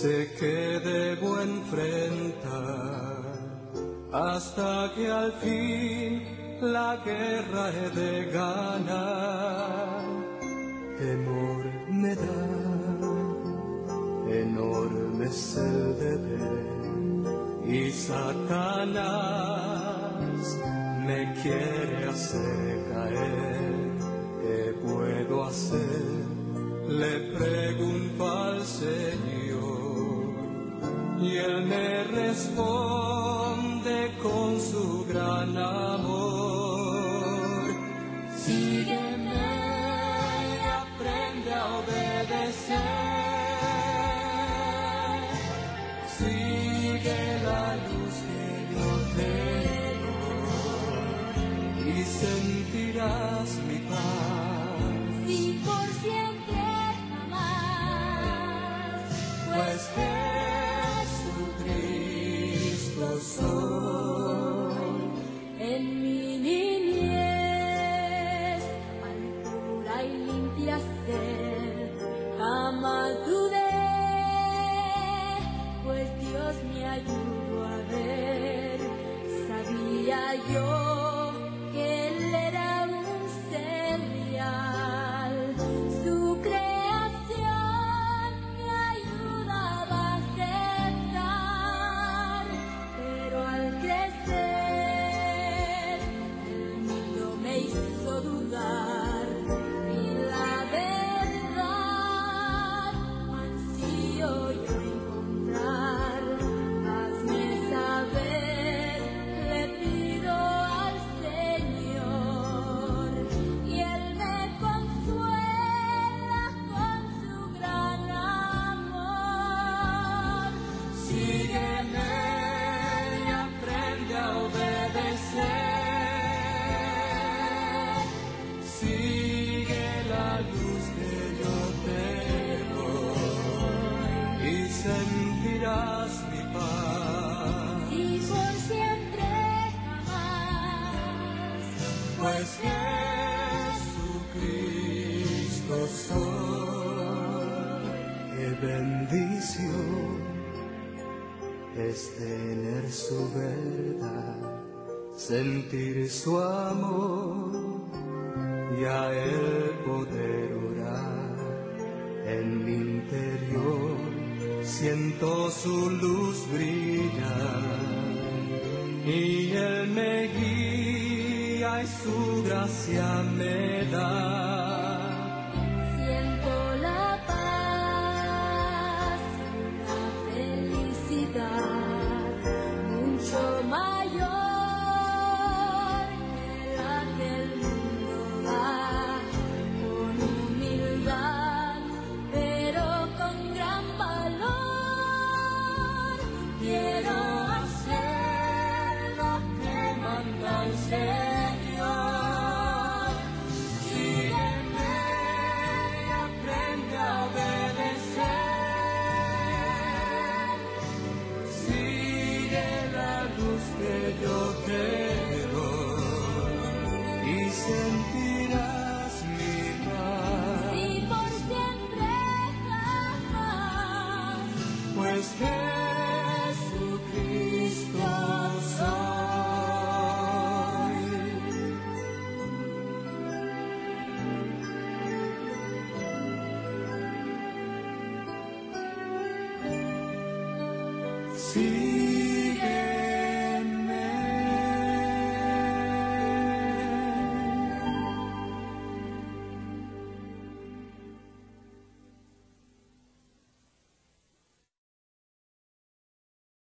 sé que debo enfrentar hasta que al fin la guerra he de ganar. Temor me da, enorme es el deber, y Satanás me quiere hacer caer. ¿Qué puedo hacer? Le pregunto al Señor, y Él me responde con su gran amor. Sígueme y aprende a obedecer. Sigue la luz que yo te doy y sentirás mi paz. Si por siempre jamás, Pues Jesucristo soy. en mi niñez, al pura y limpia ser, jamás dudé, pues Dios me ayudó a ver. Sabía yo que Él era un ser real, su creación me ayudaba a aceptar, pero al crecer el mundo me hizo dudar y la verdad ansío yo encontrar. Hazme saber, le pido al Señor, y Él me consuela con su gran amor. Sígueme y aprende a obedecer. Sigue la luz que yo te doy y sentirás mi paz. Y por siempre jamás, Pues Jesucristo soy. Qué bendición es tener su verdad, sentir su amor y a Él poder orar. En mi interior siento su luz brillar y Él me guía y su gracia me da. siento la paz, la felicidad, mucho mayor que la que el mundo da, con humildad, pero con gran valor. Quiero hacer lo que manda el Señor. Sígueme y aprende a obedecer. Sigue la luz que yo te doy y sentirás mi paz. Y por siempre jamás, Pues Jesucristo soy. Sí.